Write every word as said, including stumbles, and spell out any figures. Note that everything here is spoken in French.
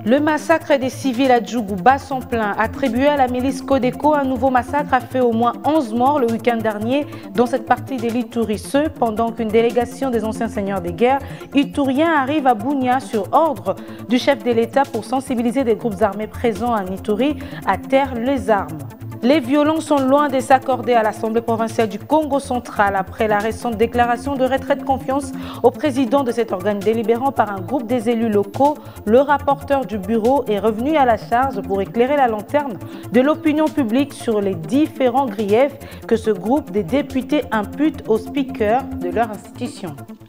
Le massacre des civils à Djougou bat son plein. Attribué à la milice Codeco, un nouveau massacre a fait au moins onze morts le week-end dernier dans cette partie de l'Ituri. Ce, pendant qu'une délégation des anciens seigneurs des guerres ituriens arrive à Bunia sur ordre du chef de l'État pour sensibiliser des groupes armés présents en Ituri à taire les armes. Les violents sont loin de s'accorder à l'Assemblée provinciale du Congo central après la récente déclaration de retrait de confiance au président de cet organe délibérant par un groupe des élus locaux. Le rapporteur du bureau est revenu à la charge pour éclairer la lanterne de l'opinion publique sur les différents griefs que ce groupe des députés impute au speaker de leur institution.